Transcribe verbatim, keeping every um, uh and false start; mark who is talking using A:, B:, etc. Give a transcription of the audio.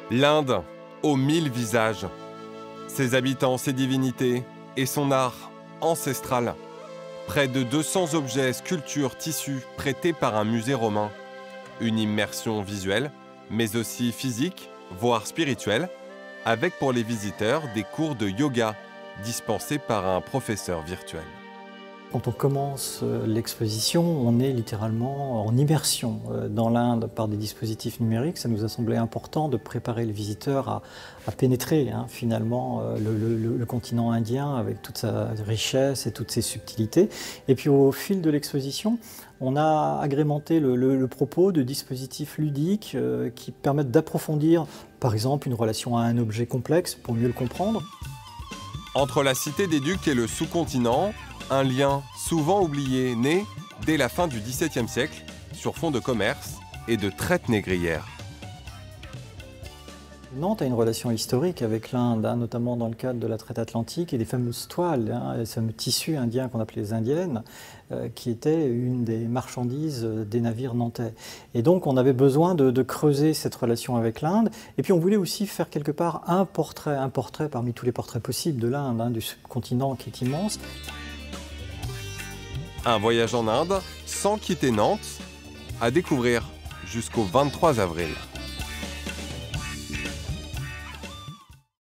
A: L'Inde, aux mille visages. Ses habitants, ses divinités et son art ancestral. Près de deux cents objets, sculptures, tissus prêtés par un musée romain. Une immersion visuelle, mais aussi physique, voire spirituelle, avec pour les visiteurs des cours de yoga dispensés par un professeur virtuel.
B: Quand on commence l'exposition, on est littéralement en immersion dans l'Inde par des dispositifs numériques. Ça nous a semblé important de préparer le visiteur à, à pénétrer hein, finalement le, le, le continent indien avec toute sa richesse et toutes ses subtilités. Et puis au fil de l'exposition, on a agrémenté le, le, le propos de dispositifs ludiques euh, qui permettent d'approfondir, par exemple, une relation à un objet complexe pour mieux le comprendre.
A: Entre la cité des Ducs et le sous-continent, un lien souvent oublié né dès la fin du dix-septième siècle sur fond de commerce et de traite négrière.
B: Nantes a une relation historique avec l'Inde, hein, notamment dans le cadre de la traite atlantique et des fameuses toiles, hein, les fameux tissus indiens qu'on appelait les indiennes, euh, qui étaient une des marchandises des navires nantais. Et donc on avait besoin de, de creuser cette relation avec l'Inde. Et puis on voulait aussi faire quelque part un portrait, un portrait parmi tous les portraits possibles de l'Inde, hein, du subcontinent qui est immense.
A: Un voyage en Inde sans quitter Nantes, à découvrir jusqu'au vingt-trois avril.